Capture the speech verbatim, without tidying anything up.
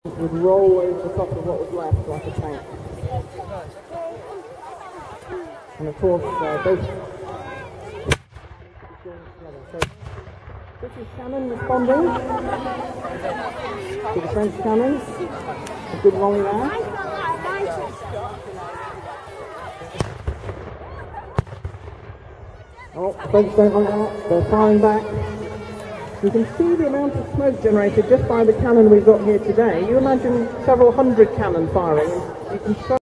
would roll over the top of what was left like a tank. And of course, uh, both so British cannon responding to the French cannons. A good volley there. Oh, French don't like that. They're firing back. You can see the amount of smoke generated just by the cannon we've got here today. You imagine several hundred cannon firing. You can